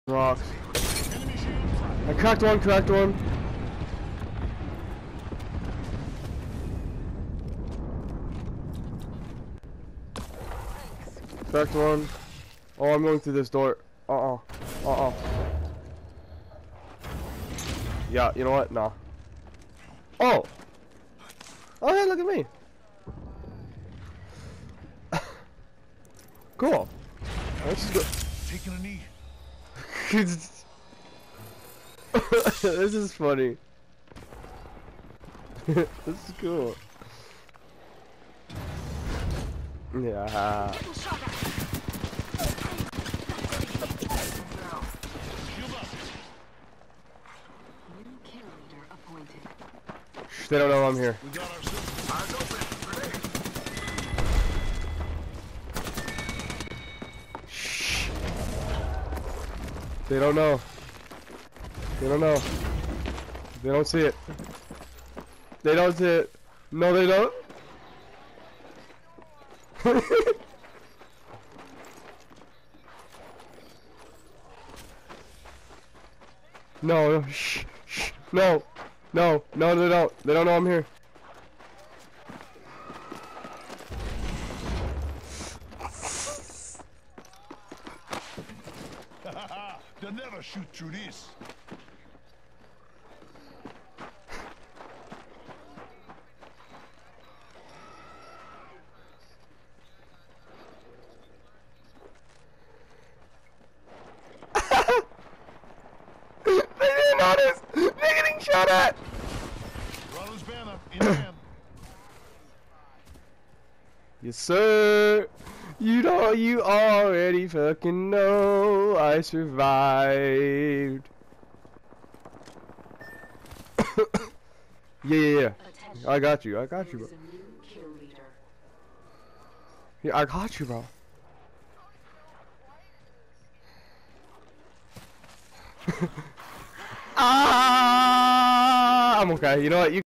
Rocks. I cracked one, cracked one. Cracked one. Oh, I'm going through this door. Yeah, you know what? Nah. Oh! Oh, hey, look at me. Cool. Let's just go. Taking a knee. This is funny. This is cool. Yeah. Shh, they don't know I'm here. We got ourselves eyes open. Shh. They don't know. They don't know. They don't see it. They don't see it. No, they don't. No, shh, shh, no, no, no, they don't. They don't know I'm here. They'll never shoot through this. They didn't notice. They're getting shot at. Rollins banner in hand. Yes, sir. You know, you already fucking know I survived. Yeah. I got you. I got you, bro. Yeah, I got you, bro. I'm okay. You know what? You